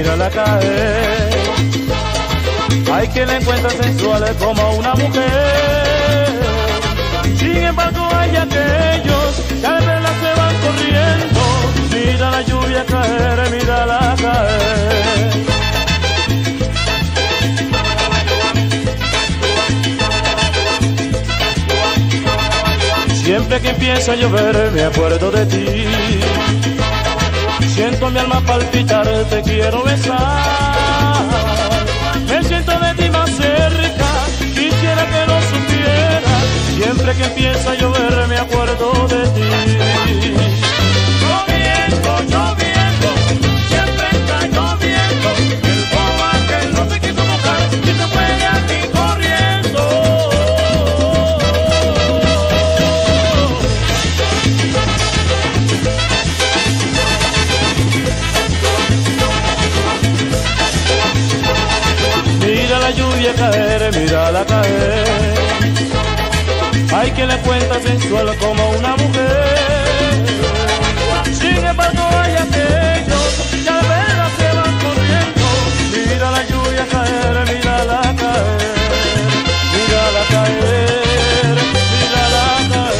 mírala caer. Hay quien la encuentra sensual como una mujer. Sin embargo hay aquellos que al verla se van corriendo. Mira la lluvia caer, mírala caer. Siempre que empieza a llover me acuerdo de ti. Siento mi alma palpitar, te quiero besar. Me siento de ti más cerca, quisiera que lo supieras. Siempre que empieza a llover me acuerdo de ti. Lloviendo, lloviendo, siempre está lloviendo. El bobo aquel no se quiso mojar y se fue de aquí corriendo. Mira la lluvia caer, mírala caer. Hay quien le cuenta sensual como una mujer. Sin embargo hay aquellos que al verla se van corriendo. Mira la lluvia caer, mírala caer. Mírala caer, mírala caer.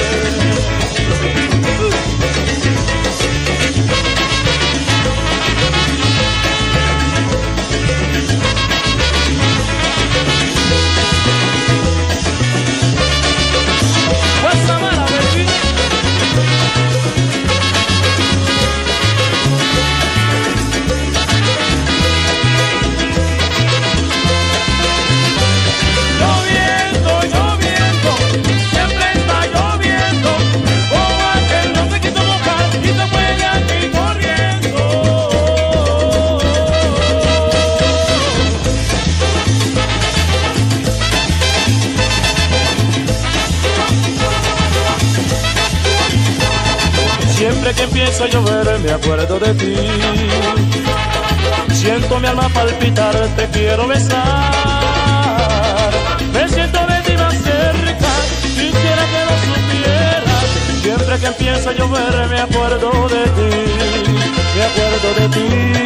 Siempre que empieza a llover me acuerdo de ti. Siento mi alma palpitar, te quiero besar. Me siento de ti más cerca, quisiera que lo supieras. Siempre que empieza a llover me acuerdo de ti, me acuerdo de ti.